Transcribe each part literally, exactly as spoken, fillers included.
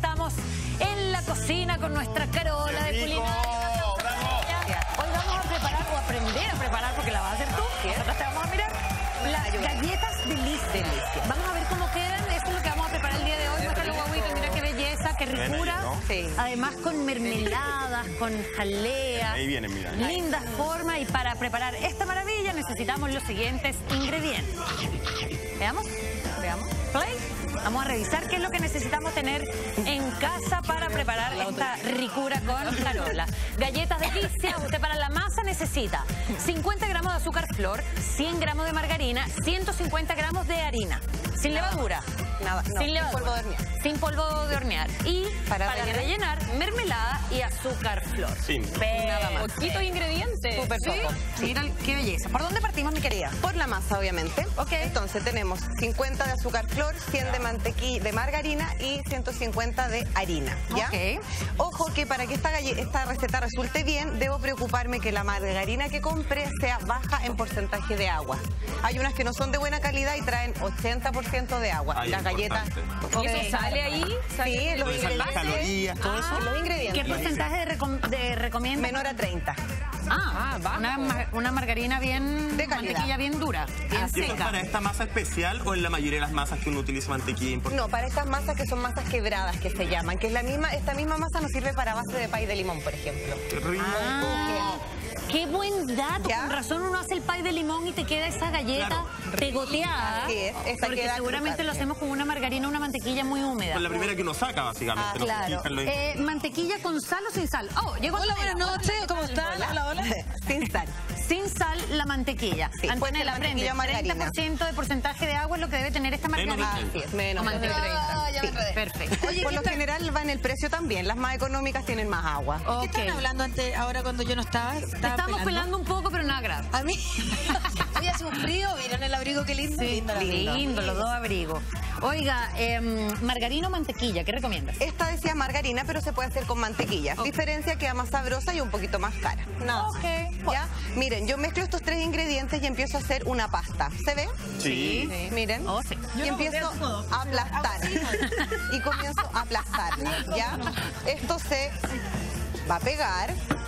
estamos en la cocina con nuestra Carola de culinaria. Hoy vamos a preparar o aprender a preparar, porque la vas a hacer tú. Nosotros te vamos a mirar las galletas Delicia. Vamos a ver cómo quedan. Esto es lo que vamos a preparar el día de hoy. Muéstralo, guaguito. Mira qué belleza, qué ricura. Sí. Además con mermeladas, con jalea. Ahí vienen, mira. Lindas formas. Y para preparar esta maravilla necesitamos los siguientes ingredientes. Veamos, veamos. Play. Vamos a revisar qué es lo que necesitamos tener en casa para preparar esta ricura con Carola. Galletas Delicia. Usted para la masa necesita cincuenta gramos de azúcar flor, cien gramos de margarina, ciento cincuenta gramos de harina. Sin levadura. Nada, no, sin levadura. polvo de hornear. Sin polvo de hornear. Y para, para rellenar? rellenar, mermelada y azúcar flor. Sí. Nada más. Poquitos ingredientes. Súper ¿Sí? poco. Sí. Mira qué belleza. ¿Por dónde partimos, mi querida? Por la masa, obviamente. Ok. Entonces tenemos cincuenta de azúcar flor, cien de mantequilla, de margarina y ciento cincuenta de harina. ¿Ya? Ok. Ojo que para que esta, galle esta receta resulte bien, debo preocuparme que la margarina que compre sea baja en porcentaje de agua. Hay unas que no son de buena calidad y traen ochenta por ciento de agua. Ay, Las galletas. ¿Y eso sale ahí? ¿Sale? Sí, los Las ingredientes. calorías, todo eso. Los ingredientes. ¿Qué porcentaje de, recom de recomienda? Menor a treinta. Ah, bajo. una, ma una margarina bien... De calidad. Mantequilla bien dura, bien Así ¿Y eso es seca. para esta masa especial o en la mayoría de las masas que uno utiliza mantequilla importante? No, para estas masas que son masas quebradas que se llaman, que es la misma, esta misma masa nos sirve para base de pay de limón, por ejemplo. Qué rico. Ah, qué buen dato. ¿Ya? Con razón uno hace el pay de limón y te queda esa galleta Claro. pegoteada. Así es, esta Porque queda seguramente crocante. lo hacemos con una margarina o una mantequilla muy húmeda. Pues la primera que uno saca, básicamente. Ah, no sé claro. si lo- Eh, ¿Mantequilla con sal o sin sal? Oh, llegó Hola, Antonella. buenas noches. ¿Cómo están? Hola, hola. Sin sal. Sin sal, la mantequilla. Sí, puede Antonella, ser aprende. mantequilla o margarina. treinta por ciento de porcentaje de agua es lo que debe tener esta Menos margarina. de Así es, menos O de mantequilla. Ah, ya me Sí. enredé. Perfecto. Oye, Por ¿qué lo tal? general va en el precio también. Las más económicas tienen más agua. ¿Qué Ok. están hablando antes, ahora cuando yo no estaba? Te Estaba estamos pelando un poco, pero nada grave. A mí. Hoy hace un frío, miren el abrigo, qué lindo. Sí, lindo, el abrigo. lindo, los dos abrigos. Oiga, eh, margarina o mantequilla, ¿qué recomiendas? Esta decía margarina, pero se puede hacer con mantequilla. Diferencia queda más sabrosa y un poquito más cara. Nada. Ok. ¿Ya? Miren, yo mezclo estos tres ingredientes y empiezo a hacer una pasta. ¿Se ve? Sí. Miren. Oh, sí. Y empiezo a aplastar. Y comienzo a aplastarla, ¿ya? Esto se va a pegar.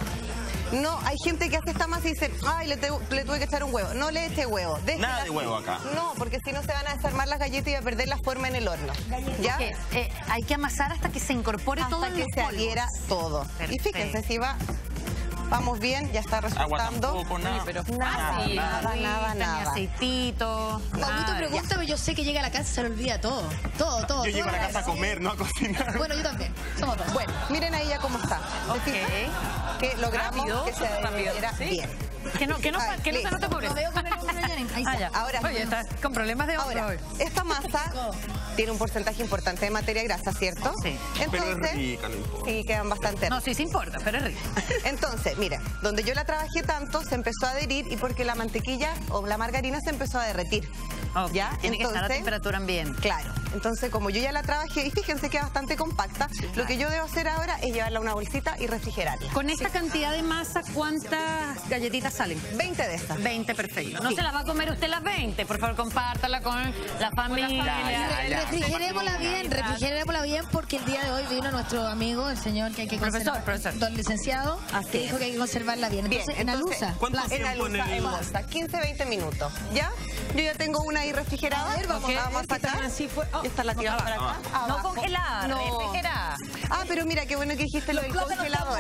No, hay gente que hace esta masa y dice, ay, le, te- le tuve que echar un huevo. No le eche huevo. déjela Nada de así. huevo acá. No, porque si no se van a desarmar las galletas y a perder la forma en el horno. ¿Ya? Que, eh, hay que amasar hasta que se incorpore todo Hasta en que los se polvos. adhiera todo. Y Perfecto. fíjense, si va, vamos bien, ya está Agua resultando. tampoco, nada. Pero Nada, fácil. nada, nada, Agüita, ni nada. aceitito. Pablito, nada. pregúntame, yo sé que llega a la casa y se le olvida todo. Todo, todo. Yo llego a la casa a comer, no a cocinar. Bueno, yo también. Somos dos. Bueno, miren ahí ya cómo está. ¿Se Ok. fijan? Que logramos Rápido, que se rápido, adhiriera ¿sí? bien. Que no, que no, Ay, que no se listo. note pobre. Lo veo con el hombre de Yanin. Ahí Ah, está. ya. Ahora Oye, sí. está con problemas de hombro Ahora, hoy. esta masa tiene un porcentaje importante de materia grasa, ¿cierto? Sí. Pero es Entonces, rica, no importa. sí, quedan bastante No, ricas. sí se importa, pero es rico. Entonces, mira, donde yo la trabajé tanto, se empezó a adherir y porque la mantequilla o la margarina se empezó a derretir. Ok, ¿Ya? Tiene que estar a Entonces, temperatura ambiente. Claro, entonces como yo ya la trabajé y fíjense que es bastante compacta, lo que yo debo hacer ahora es llevarla a una bolsita y refrigerarla. Con esta cantidad de masa, ¿cuántas galletitas salen? veinte de estas. veinte, perfecto. No Sí. se las va a comer usted las veinte. Por favor, compártala con la familia. Ya, ya. Refrigerémosla bien, refrigerémosla bien porque el día de hoy vino nuestro amigo, el señor que hay que Profesor, conservar, profesor. don licenciado, Así que es. dijo que hay que conservarla bien. Bien, Entonces, en entonces, alusa. ¿cuánto En la tiempo en luz, el- en bolsa, quince, veinte minutos. ¿Ya? Yo ya tengo una ahí refrigerada. A ver, vamos Ok, a ver vamos qué a sacar. tal, así fue. Oh, Esta la tiramos para acá. No abajo. congelar, No. refrigerar. Ah, pero mira, qué bueno que dijiste lo del congelador.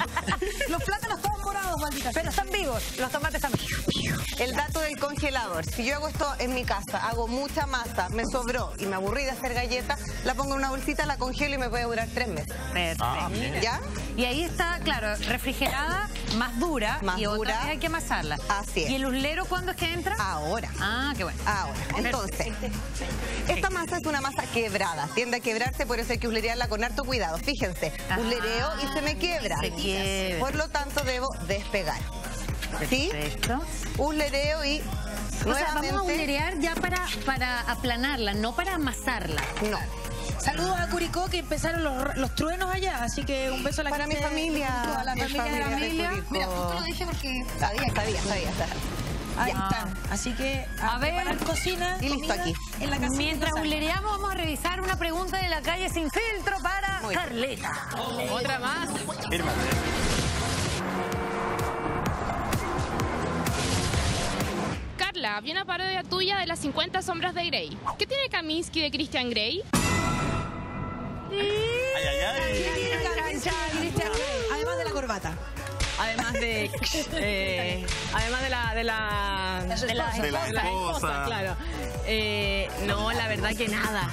Los plátanos estaban morados, maldita. Pero están vivos, los tomates también. El dato del congelador. Si yo hago esto en mi casa, hago mucha masa, me sobró y me aburrí de hacer galletas, la pongo en una bolsita, la congelo y me puede durar tres meses. Perfecto. Ah, bien. ¿Ya? Y ahí está, claro, refrigerada, más dura, Más y otra dura. vez hay que amasarla. Así es. ¿Y el uslero cuándo es que entra? Ahora. Ah, qué bueno. Ahora, entonces, esta masa es una masa quebrada, tiende a quebrarse, por eso hay que huslerearla con harto cuidado. Fíjense, Ajá. huslereo y se me quiebra. Se quiebra. Por lo tanto, debo despegar. ¿Sí? Perfecto. Huslereo y O sea, vamos a nuevamente... hulerear ya para, para aplanarla, no para amasarla. No. Saludos a Curicó, que empezaron los, los truenos allá, así que un beso a la Para mi gente de familia, Curicó, a la mi familia de la familia de familia. Curicó. Mira, justo lo dije porque Sabía, sabía, sabía. sabía. ahí Ya. están. Así que a, A ver. preparar cocina Y listo comida aquí. en la casa. Mientras hulereamos, vamos a revisar una pregunta de la calle sin filtro para muy bien. Carleta. Otra más. Irma. Carla, vi una parodia tuya de las cincuenta sombras de Grey. ¿Qué tiene Kaminsky de Christian Grey? Ay, ay, ay. Además de la corbata. Además de, eh, además de la, de la, de la, de la esposa, claro. Eh, no, la verdad que nada.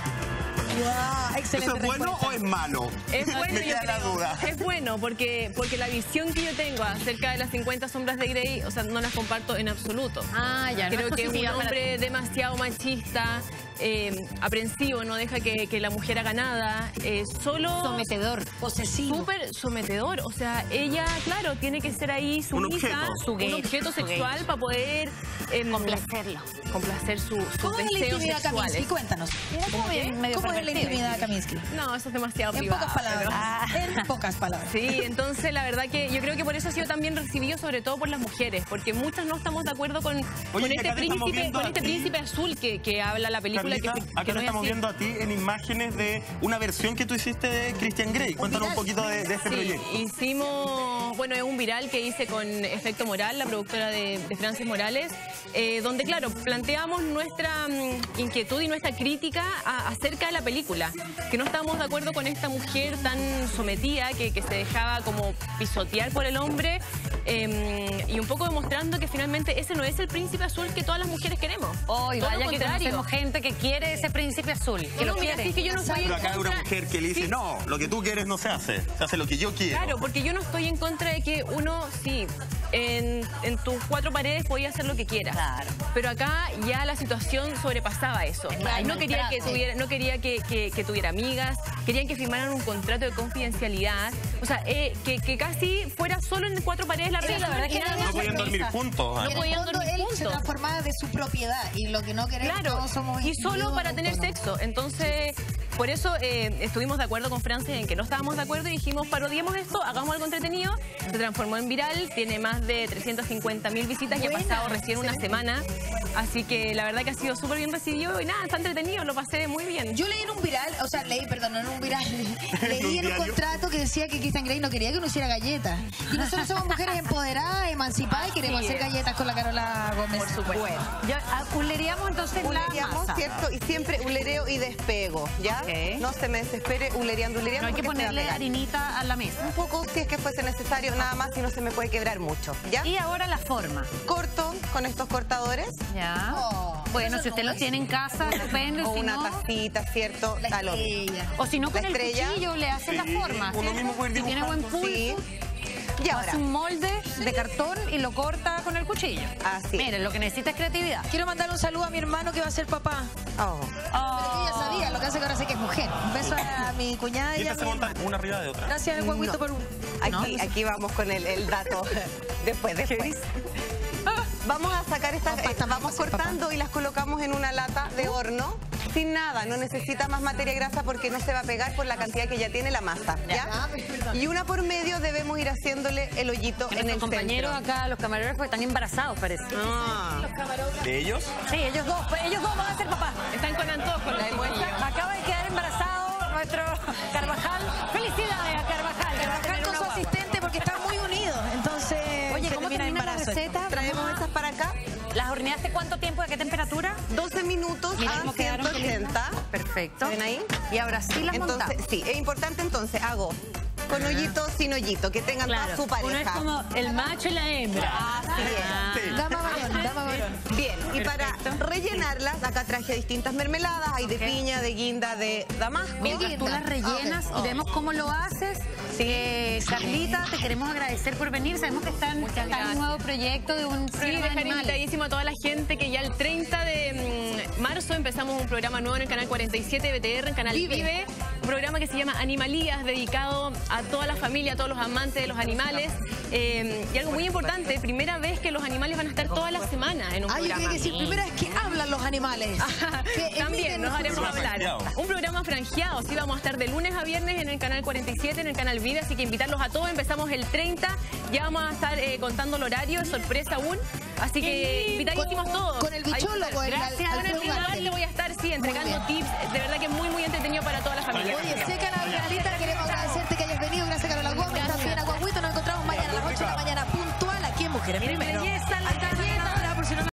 Wow, excelente. ¿Eso es bueno respuesta. o es malo? Es bueno, Me yo queda la creo. duda. Es bueno porque, porque la visión que yo tengo acerca de las cincuenta sombras de Grey, o sea, no las comparto en absoluto. Ah, ya, no Creo es que es un positiva para hombre ti. demasiado machista, eh, aprensivo, no deja que, que la mujer haga nada, eh, solo... Sometedor. Posesivo. Súper sometedor, o sea, ella, claro, tiene que ser ahí sumisa, objeto. un Sugueto, objeto sugueto. sexual para poder em, Complacerlo. complacer su, sus ¿Cómo es la deseos intimidad sexuales. Kaminsky? Cuéntanos. ¿Cómo qué? bien, medio ¿Cómo es la pervertido. intimidad Kaminsky? No, eso es demasiado En privado. pocas palabras. pero- En pocas palabras. Sí, entonces la verdad que yo creo que por eso ha sido tan bien recibido, sobre todo por las mujeres, porque muchas no estamos de acuerdo con, con Oye, este acá te estamos príncipe, viendo con a este ti. príncipe azul que, que habla la película. Carlita, que, se- acá que te no es estamos así. viendo a ti en imágenes de una versión que tú hiciste de Christian Grey. Cuéntanos un poquito de, de este Sí, proyecto. hicimos, bueno, es un viral que hice con Efecto Moral, la productora de, de Francis Morales, eh, donde, claro, planteamos nuestra mm, inquietud y nuestra crítica a- acerca de la película, que no estábamos de acuerdo con esta mujer tan sometida, que, que se dejaba como pisotear por el hombre, eh, y un poco demostrando que finalmente ese no es el príncipe azul que todas las mujeres queremos. Hoy, Todo lo vaya que contrario. conocemos gente que quiere ese príncipe azul, que No, lo mira, quiere. sí, es que yo no estoy en Pero acá hay una contra- mujer que le dice, Sí, no, lo que tú quieres no se hace, se hace lo que yo quiero. Claro, porque yo no estoy en contra de que uno, sí, en, en tus cuatro paredes podía hacer lo que quieras. Claro. Pero acá ya la situación sobrepasaba eso. Claro, no quería que maltrato. tuviera, no quería que, que- que tuviera amigas, querían que firmaran un contrato de confidencialidad. O sea, eh, que, que casi fuera solo en cuatro paredes la Sí, relación. la verdad es que y nada nadie más. No podían dormir juntos. No En el podían fondo, dormir él se juntos. transformaba de su propiedad y lo que no queremos Claro, todos somos y solo individuos para tener autónomos. sexo. Entonces, por eso eh, estuvimos de acuerdo con Francis en que no estábamos de acuerdo y dijimos, parodiemos esto, hagamos algo entretenido. Se transformó en viral, tiene más de trescientas cincuenta mil visitas y ha Buena, pasado recién una semana. Así que la verdad que ha sido súper bien recibido y nada, está entretenido, lo pasé muy bien. Yo leí en un viral, o sea, leí, perdón, no en un viral, leí un en un diario? contrato que decía que Christian Grey no quería que uno hiciera galletas. Y nosotros somos mujeres empoderadas, emancipadas y queremos Así hacer es. galletas con la Carola Gómez. Por supuesto. Bueno. Ya, ah, huleríamos entonces la Hulereamos, masa. ¿cierto? Y siempre hulereo y despego, ¿ya? Ok. No se me desespere hulereando, hulereando. No hay que porque se va a ponerle pegar. harinita a la mesa. Un poco, si es que fuese necesario, nada más, si no se me puede quebrar mucho, ¿ya? Y ahora la forma. Corto con estos cortadores Ya. Oh, bueno, eso si usted no los es. tiene en casa, depende. o Si una no, tacita, ¿cierto? La Talón. estrella. o si no, con la el estrella. cuchillo le hace la Sí, forma. uno ¿cierto? mismo puede ir Si tiene buen dibujando. pulso, Sí. Y ahora, hace un molde de cartón y lo corta con el cuchillo. Así. Miren, lo que necesita es creatividad. Quiero mandar un saludo a mi hermano que va a ser papá. oh, Pero que ella sabía, lo que hace que ahora sé que es mujer. Un beso a mi cuñada Y y a estas se mi montan hermano. una arriba de otra. Gracias, Huehuito, No. por un... aquí, aquí vamos con el, el dato. Después, después. Vamos a sacar estas, estas vamos cortando y las colocamos en una lata de horno. Sin nada, no necesita más materia grasa porque no se va a pegar por la cantidad que ya tiene la masa, ¿ya? Y una por medio debemos ir haciéndole el hoyito en el Nuestros compañeros centro. acá, los camareros, pues están embarazados, parece. Ah. ¿De ellos? Sí, ellos dos, pues, ellos dos van a ser papás. Están con antojo los chiquillos. Acaba de quedar embarazado nuestro Carvajal. Felicidades a Carvajal. que va a Trabajar tener con una su guagua. asistente porque están muy unidos. Entonces, Oye, se ¿cómo termina termina la embarazo. receta? Traemos estas para acá. ¿Las horneaste cuánto tiempo? ¿A qué temperatura? doce minutos Mira a cómo quedaron, ciento ochenta. Perfecto. ¿Ven ahí? Y ahora sí las Entonces, montamos. sí, es importante entonces, hago con hoyito, sin hoyito, que tengan Claro, toda su pareja. uno es como el macho y la hembra. Así es. Sí. Dama varón, dama varón. Bien, y para rellenarlas, acá traje distintas mermeladas, hay de piña, de guinda, de damasco. Mientras tú las rellenas Ok. y vemos cómo lo haces. Eh, Carlita, te queremos agradecer por venir. Sabemos que están está en gracias. un nuevo proyecto de un Sí, programa de dejar animales. invitadísimo a toda la gente que ya el treinta de mm, marzo empezamos un programa nuevo en el canal cuarenta y siete de B T R, en Canal Vive. Vive. Un programa que se llama Animalías, dedicado a toda la familia, a todos los amantes de los animales. Eh, y algo muy importante, primera vez que los animales van a estar toda la semana en un Ah, yo programa. quería decir, primera vez que hablan los animales. Que También emiten nos su- haremos hablar. franjeado. Un programa franjeado, sí, vamos a estar de lunes a viernes en el canal cuarenta y siete, en el canal Vida, así que invitarlos a todos. Empezamos el treinta, ya vamos a estar eh, contando el horario, es sorpresa aún. Así que invitadísimos todos. Con el bichólogo, el Gracias, Al- con el Alfredo bichólogo Ugarte. le voy a estar, sí, entregando bien. tips. De verdad que es muy, muy entretenido para toda la familia. Oye, seca la Carlita, queremos mujeres. Primero, Belleza en la hay casa galleta. ganadora, por si no